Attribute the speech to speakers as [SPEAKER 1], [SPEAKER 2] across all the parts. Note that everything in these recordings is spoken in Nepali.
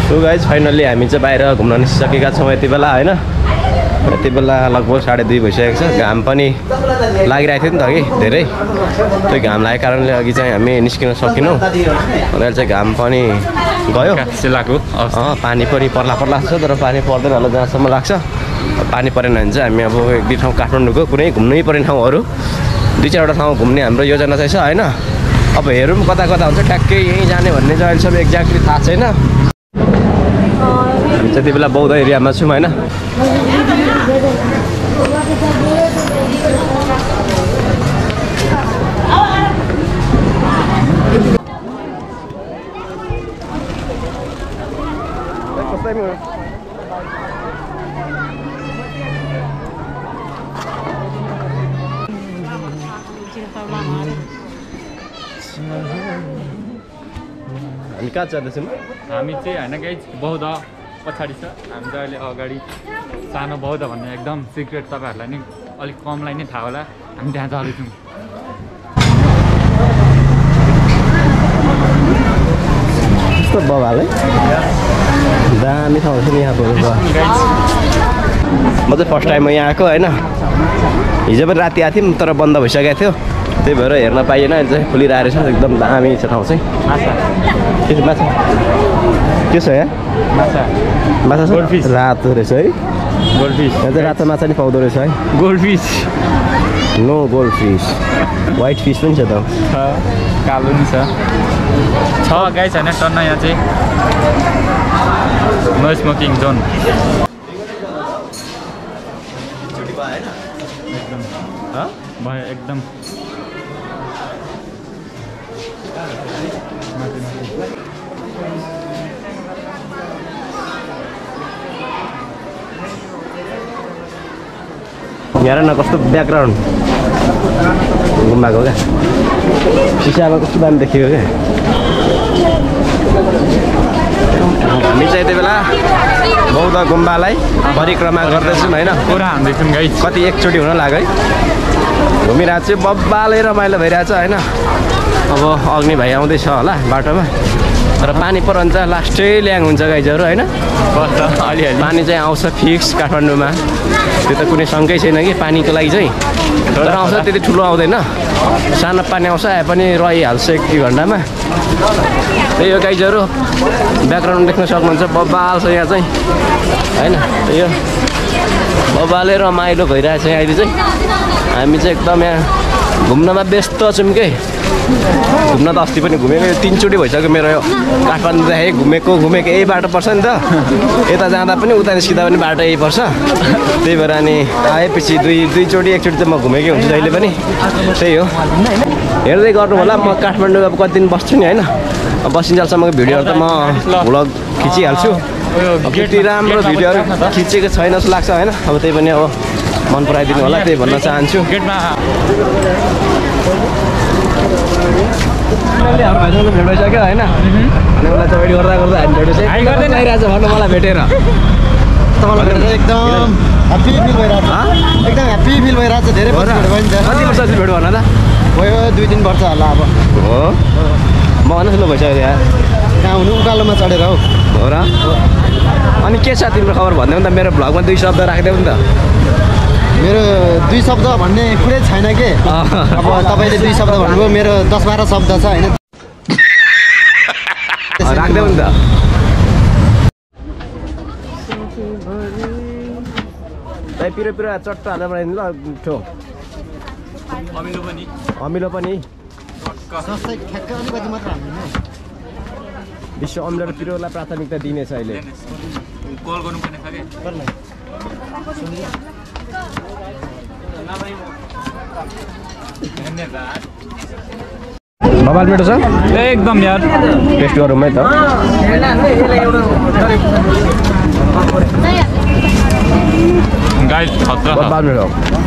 [SPEAKER 1] सो गाइज फाइनल्ली हामी चाहिँ बाहिर घुम्न निस्किसकेका छौँ यति बेला होइन। यति बेला लगभग 2:30 भइसकेको छ। घाम पनि लागिरहेको थियो नि त कि धेरै, त्यो घाम लागेको कारणले अघि चाहिँ हामी निस्किन सकेनौँ। अहिले चाहिँ घाम पनि गयो, पानी पनि पर्ला छ, तर पानी पर्दैन होला जहाँसम्म लाग्छ। पानी परेन भने चाहिँ हामी अब 1-2 ठाउँ काठमाडौँको कुनै घुम्नै पर्ने ठाउँहरू 2-4वटा ठाउँ घुम्ने हाम्रो योजना चाहिँ छ होइन। अब हेरौँ कता कता हुन्छ, ट्याक्कै यहीँ जाने भन्ने चाहिँ अहिलेसम्म एक्ज्याक्टली थाहा छैन। हामी चाहिँ त्यति बेला बौद्ध एरियामा छौँ होइन। हामी कहाँ जाँदैछौँ?
[SPEAKER 2] हामी चाहिँ होइन गाइज बौद्ध पछाडि छ, हामी चाहिँ अहिले अगाडि सानो बौद्ध भन्ने एकदम सिक्रेट, तपाईँहरूलाई नि अलिक कमलाई नै थाहा होला, हामी त्यहाँ जाँदैछौँ।
[SPEAKER 1] कस्तो बबाल है, दामी ठाउँ छ नि यहाँ। म चाहिँ फर्स्ट टाइम यहाँ आएको होइन। हिजो पनि राति आएको थियौँ तर बन्द भइसकेको थियो, त्यही भएर हेर्न पाइएन। अहिले चाहिँ खुलिरहेको रहेछ, एकदम दामी छ ठाउँ चाहिँ। माछा के छ यहाँ? माछा गोल्डफिस रातो रहेछ है। गोल्डफिस यहाँ चाहिँ रातो माछा नि पाउँदो रहेछ है।
[SPEAKER 2] Goldfish
[SPEAKER 1] no goldfish, white fish पनि छ त,
[SPEAKER 2] कालो नि छ गाइस होइन। टन्न यहाँ चाहिँ नो स्मोकिङ जोन भयो एकदम।
[SPEAKER 1] यहाँ न कस्तो ब्याकग्राउन्ड गुम्बाको क्या, सिसामा कस्तो दामी देखिएको क्या। हामी चाहिँ यति बेला बौद्ध गुम्बालाई परिक्रमा गर्दैछौँ होइन।
[SPEAKER 2] पुरा हान्दैछौँ गाइस,
[SPEAKER 1] कति एकचोटि हुन लाग्यो है। घुमिरहेको चाहिँ बब्बालै रमाइलो भइरहेछ होइन। अब अग्नि भाइ आउँदैछ होला बाटोमा, तर पानी परन्छ लास्टै ल्याङ हुन्छ गाइजहरू होइन। पानी चाहिँ आउँछ फिक्स काठमाडौँमा, त्यो त कुनै शङ्कै छैन कि पानीको लागि चाहिँ। तर आउँछ त्यति ठुलो आउँदैन, सानो पानी आउँछ आए पनि रहिहाल्छ 1-2 घन्टामा। त्यही हो गाइजहरू, ब्याकग्राउन्ड देख्न सक्नुहुन्छ बब्बाल छ यहाँ चाहिँ होइन। त्यही हो बब्बालै रमाइलो भइरहेछ अहिले चाहिँ। हामी चाहिँ एकदम यहाँ घुम्नमा व्यस्त छौँ कि। घुम्न त अस्ति पनि घुमेको, 3 चोटि भइसक्यो मेरो यो काठमाडौँदेखि घुमेको यही बाटो पर्छ नि त। यता जाँदा पनि उता निस्किँदा पनि बाटो यही पर्छ, त्यही भएर अनि आएपछि 1 चोटि चाहिँ म घुमेकै हुन्छु जहिले पनि। त्यही हो, हेर्दै गर्नु होला। म काठमाडौँ अब कति दिन बस्छु नि होइन। बसिन्जेलसम्मको भिडियोहरू त म भ्लग खिचिहाल्छु। त्यति राम्रो भिडियोहरू खिचेको छैन जस्तो लाग्छ होइन। अब त्यही पनि अब मन पराइदिनु होला, त्यही भन्न चाहन्छु। हाम्रो भाइसँग भेट भइसक्यो होइन। अनि उसलाई चाहिँ वेट गर्दा हामी भेट आइरहेको छ भन्नु मलाई भेटेर। तपाईँलाई भेटेर एकदम ह्याप्पी फिल भइरहेको छ, एकदम ह्याप्पी फिल भइरहेको छ। धेरै वर्ष भेट भयो नि त। कति वर्ष जति भेट भन त? भयो 2-3 वर्ष होला अब। हो म भन्नुहोस् न भइसक्यो यहाँ
[SPEAKER 3] कहाँ हुनु उकालोमा चढेर हौ।
[SPEAKER 1] हो र? अनि के छ तिम्रो खबर भन्दै त मेरो भ्लगमा 2 शब्द राखिदेऊ नि त।
[SPEAKER 3] मेरो 2 शब्द भन्ने कुरै छैन के। अब तपाईँले 2 शब्द भन्नुभयो, मेरो 10-12 शब्द छ होइन।
[SPEAKER 1] राख्देऊ नि त। पिरो पिरो चट्ट हालेर बनाइदिनु ल मिठो। अमिलो पनि
[SPEAKER 3] ठ्याक्कै अलिकति मात्र हाल्नु।
[SPEAKER 1] विश्व अमिलो र पिरोलाई प्राथमिकता दिनेछ अहिले।
[SPEAKER 2] कल गर्नुपर्ने खाले
[SPEAKER 1] बबाल मिठो छ
[SPEAKER 2] एकदम यार।
[SPEAKER 1] टेस्ट गरौँ है त।
[SPEAKER 2] गाइस खतरा
[SPEAKER 1] बबाल मिठो।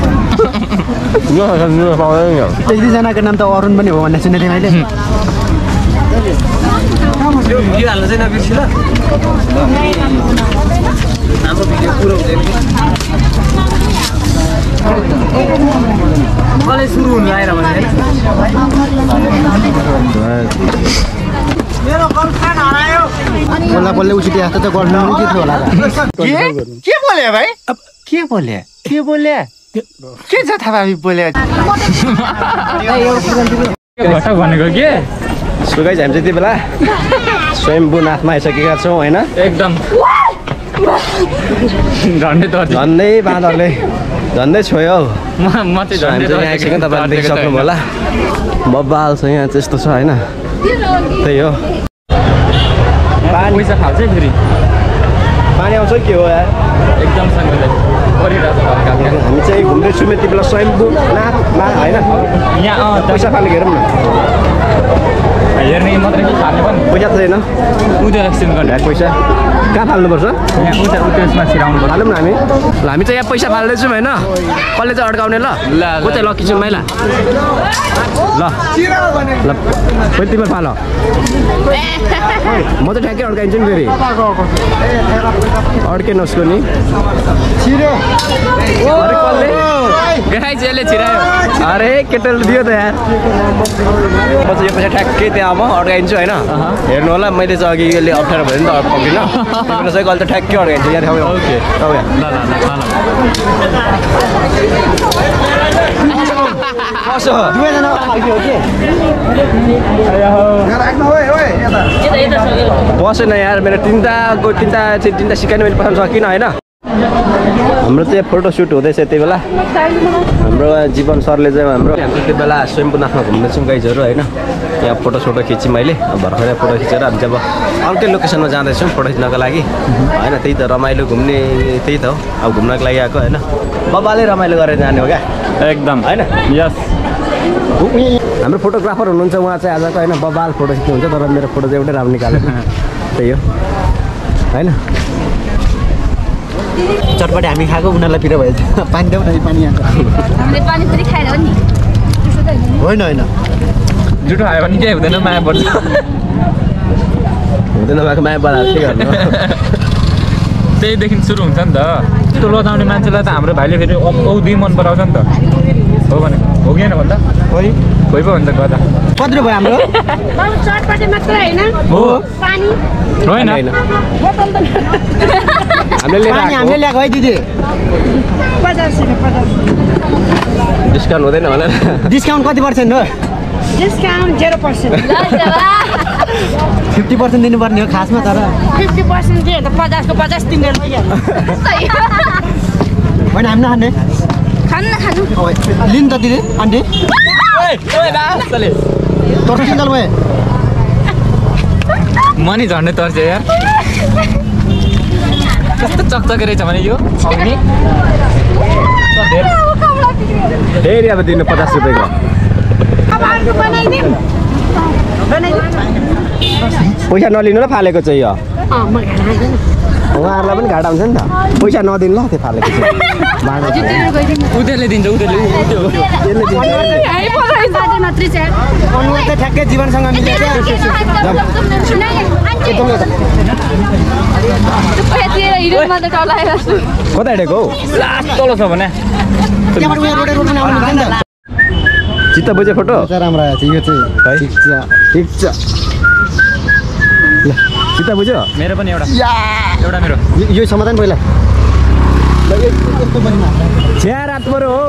[SPEAKER 3] एकजनाको नाम त अरुण पनि हो भन्ने सुनेको थिएँ मैले। भिडियो हाल्नु चाहिँ नबिर्सि ल। हाम्रो भिडियो पुरो हुँदैन। कलेज सुरु हुनु आएर भने मेरो गर्लफ्रेन्ड हरायो। बोल्दै उचित जस्तो चाहिँ गर्नु के थियो होला
[SPEAKER 4] के बोले भाइ के बोले के छ थाहा बोले
[SPEAKER 2] घटक भनेको के
[SPEAKER 1] सो गाइस हामी चाहिँ त्यति बेला स्वयम्भूनाथमा आइसकेका छौँ होइन
[SPEAKER 2] एकदम झन्डै त
[SPEAKER 1] झन्डै बाँदरले झन्डै छोयो हौ
[SPEAKER 2] म चाहिँ
[SPEAKER 1] हामी चाहिँ यहाँ आइसक्यौँ तपाईँले देखिसक्नु होला बब्बाल छ यहाँ चाहिँ यस्तो छ होइन त्यही हो
[SPEAKER 2] पैसा खान्छ फेरि
[SPEAKER 1] पानी आउँछ के हो यार
[SPEAKER 2] एकदम सँगै परिरहेको छ
[SPEAKER 1] हामी चाहिँ घुम्दैछौँ यति बेला स्वयम्भूनाथमा होइन
[SPEAKER 2] यहाँ
[SPEAKER 1] पैसा फाल्नु हेरौँ न
[SPEAKER 2] हेर्ने मात्रै कि खाने पनि
[SPEAKER 1] पैसा छैन
[SPEAKER 2] उता एक्सचेन्ज गर्ने
[SPEAKER 1] ब्याग पैसा कहाँ फाल्नुपर्छ
[SPEAKER 2] यहाँ उता त्यसमा छिराउनु पर्छ
[SPEAKER 1] फालौँ न हामी चाहिँ यहाँ पैसा फाल्दैछौँ होइन कसले चाहिँ अड्काउने ल को चाहिँ लकी छौँ माइला ल ल तिमीले फाल म चाहिँ ठ्याक्कै अड्काइन्छु नि फेरि अड्के नस्को नि अरे कसले
[SPEAKER 2] गाई जेले छिरायो
[SPEAKER 1] अरे केटोले दियो त यार म चाहिँ यो पैसा ठ्याक्कै त्यहाँ अब अड्काइन्छु होइन हेर्नु होला मैले चाहिँ अघि यसले अप्ठ्यारो भयो नि त अड्काउँदिनँ तिमीलाई चाहिँ कहिले त ठ्याक्कै अड्काइन्छु यहाँ ठाउँ
[SPEAKER 2] ओके
[SPEAKER 1] कसो बसेन यार मेरो तिनवटा सिकाइनु मैले पठाउनु सकिनँ होइन हाम्रो चाहिँ फोटोसुट हुँदैछ त्यति बेला हाम्रो जीवन सरले चाहिँ हाम्रो त्यति बेला स्वयम्भूनाथमा घुम्दैछौँ गाइजहरू होइन यहाँ फोटोसोटो खिचेँ मैले भर्खरै फोटो खिचेर हामी चाहिँ अब अर्कै लोकेसनमा जाँदैछौँ फोटो खिच्नको लागि होइन त्यही त रमाइलो घुम्ने त्यही त हो अब घुम्नको लागि आएको होइन बब्बाले रमाइलो गरेर जाने हो क्या
[SPEAKER 2] एकदम
[SPEAKER 1] होइन
[SPEAKER 2] यस
[SPEAKER 1] हाम्रो फोटोग्राफर हुनुहुन्छ उहाँ चाहिँ आजको होइन बब्बाल फोटो खिच्नुहुन्छ तर मेरो फोटो चाहिँ एउटै राम्रो निकालेको त्यही हो होइन
[SPEAKER 3] चटपटे हामी खाएको उनीहरूलाई पिरो भएछ पानी देऊ न पानी यहाँ
[SPEAKER 5] हामीले पानी पनि खाएर हो नि
[SPEAKER 3] होइन होइन
[SPEAKER 2] जुठो आयो भने केही हुँदैन माया पर्छ
[SPEAKER 1] हुँदैन भएको माया बढाएको के गर्नु
[SPEAKER 2] त्यहीदेखि सुरु हुन्छ नि त त्यो लजाउने मान्छेलाई त हाम्रो भाइले फेरि औधी मन पराउँछ नि त हो भने हो कि होइन भन्दा खोइ पो भन्छ गर्दा
[SPEAKER 3] कति भयो हाम्रो
[SPEAKER 5] चटपटे मात्र होइन
[SPEAKER 2] हो
[SPEAKER 5] पानी
[SPEAKER 2] होइन
[SPEAKER 3] हामीले ल्याएको है दिदी
[SPEAKER 5] 50 रुपियाँ
[SPEAKER 1] डिस्काउन्ट हुँदैन होला
[SPEAKER 3] डिस्काउन्ट कति पर्सेन्ट हो
[SPEAKER 5] डिस्काउन्ट 0%
[SPEAKER 3] 50% दिनुपर्ने हो खासमा तर
[SPEAKER 5] 50% दिए त 50 को 50 तिमीले लैहाल्नु
[SPEAKER 3] होइन हामी नखाने
[SPEAKER 5] खानु
[SPEAKER 3] लिनु त दिदी आन्टी तर्सिन्छ ल भयो
[SPEAKER 2] मनी झन्डै तर्छ यार कस्तो चकचके रहेछ भने यो अग्नि
[SPEAKER 1] फेरि अब दिनु 50 रुपियाँको पैसा नलिनु ल फालेको चाहिँ यो उहाँहरूलाई पनि घाटा हुन्छ नि त पैसा नदिनु ल त्यो फालेको चाहिँ
[SPEAKER 2] उनीहरूले दिन्छ
[SPEAKER 3] अनुहार त ठ्याक्कै जीवनसँग मिलेको
[SPEAKER 1] कता हिँडेको हौ
[SPEAKER 2] लास्ट तल छ भने
[SPEAKER 3] त्यहाँबाट उयो रोडे रोडमा आउनु भयो नि त
[SPEAKER 1] चित्त बुझ्यो फोटो
[SPEAKER 3] राम्रो आएको थियो यो चाहिँ ठिक छ ल
[SPEAKER 1] चित्त बुझ्यो
[SPEAKER 2] मेरो पनि एउटा मेरो
[SPEAKER 3] यो समाधान पहिला
[SPEAKER 1] छ्या रात पऱ्यो हौ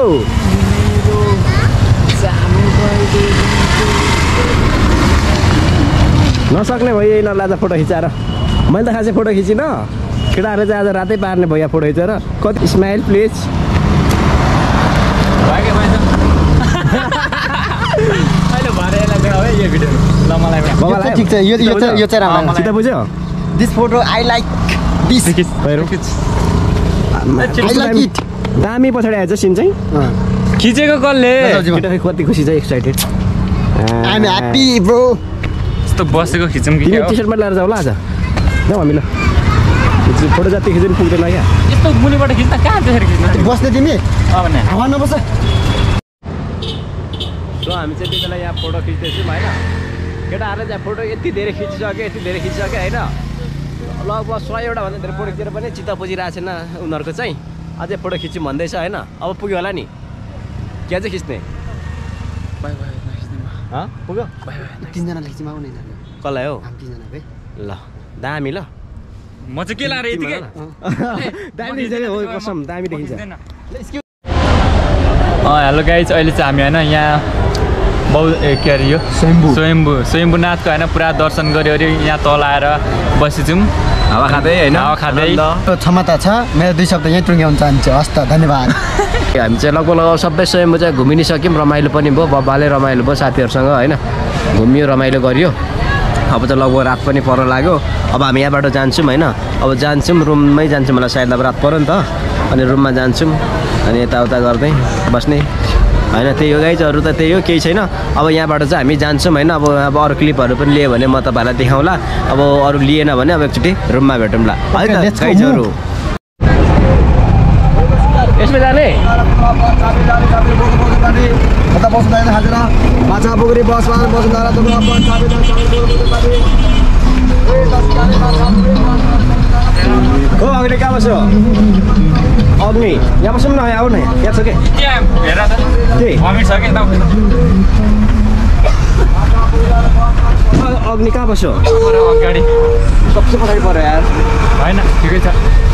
[SPEAKER 1] नसक्ने भयो यही नलाजा फोटो खिचाएर मैले त खासै फोटो खिचिनँ केटाहरूले चाहिँ आज रातै पार्ने भयो फोटो खिचेर कति स्माइल प्लिज
[SPEAKER 2] अहिले भरे है यो भिडियो ल मलाई
[SPEAKER 3] ठिक छ यो चाहिँ राम्रो
[SPEAKER 1] चित्त बुझ्यो
[SPEAKER 3] this photo I like this
[SPEAKER 1] दामी पछाडि आएछ सिन चाहिँ
[SPEAKER 2] खिचेको कसले
[SPEAKER 1] केटा कति खुसी छ excited
[SPEAKER 3] I am happy bro
[SPEAKER 2] यस्तो बसेको खिचौँ कि
[SPEAKER 1] तिमी टी सर्टमा लगाएर जाऊ ल आज जाउँ हामी ल फोटो जति खिच्नु पुग्दैन क्या
[SPEAKER 2] यस्तो मुनिबाट खिच्दा कहाँ त्यसरी खिच्नु
[SPEAKER 3] बस्ने तिमी
[SPEAKER 2] अब भने
[SPEAKER 3] हावा नबस्छ
[SPEAKER 1] सो हामी चाहिँ त्यति बेला यहाँ फोटो खिच्दैछौँ होइन केटाहरूले चाहिँ फोटो यति धेरै खिचिसक्यो होइन लगभग 100 भन्दा धेरै फोटो खिचेर पनि चित्त बुझिरहेको छैन उनीहरूको चाहिँ अझै फोटो खिच्यौँ भन्दैछ होइन अब पुग्यो होला नि क्या चाहिँ खिच्ने पुग्यो
[SPEAKER 3] तिनजनाले खिचिमा आउने
[SPEAKER 1] कसलाई हौ
[SPEAKER 3] हामी तिनजना है
[SPEAKER 1] ल दामी ल
[SPEAKER 2] म चाहिँ के लाएर यतिकै
[SPEAKER 1] दामी देखिन्छ हो कसम दामी देखिन्छ
[SPEAKER 2] हेलो गाइज अहिले चाहिँ हामी होइन यहाँ के अरे यो स्वयम्भूनाथको होइन पुरा दर्शन गऱ्यो अरे यहाँ तल आएर बसेछौँ
[SPEAKER 1] हावा खाँदै होइन
[SPEAKER 2] हावा खाँदै
[SPEAKER 3] क्षमता छ मेरो 2 शब्द यहीँ टुङ्ग्याउन चाहन्छु हस् त धन्यवाद
[SPEAKER 1] हामी चाहिँ लगभग सबै स्वयम्भू चाहिँ घुमि नि सक्यौँ रमाइलो पनि भयो बब्बाले रमाइलो भयो साथीहरूसँग होइन घुमियो रमाइलो गरियो अब चाहिँ लगभग रात पनि पर्न लाग्यो अब हामी यहाँबाट जान्छौँ होइन अब जान्छौँ रुममै जान्छौँ मलाई सायद अब रात पर्यो नि त अनि रुममा जान्छौँ अनि यताउता गर्दै बस्ने होइन त्यही हो गाइजहरू त त्यही हो केही छैन अब यहाँबाट चाहिँ हामी जान्छौँ होइन अब अरू क्लिपहरू पनि लियो भने म तपाईँहरूलाई देखाउँला अब अरू लिएन भने अब एकचोटि रुममा भेटौँला है त गाइजहरू यसमा जाने हो अग्नि कहाँ बस्यो अग्नि यहाँ बसौँ न आऊ न यहाँ छ के
[SPEAKER 2] हेर त
[SPEAKER 1] के
[SPEAKER 2] भमिट छ कि
[SPEAKER 1] अग्नि कहाँ बस्यो
[SPEAKER 2] अगाडि
[SPEAKER 1] सबसे पछाडि पऱ्यो यार
[SPEAKER 2] होइन ठिकै छ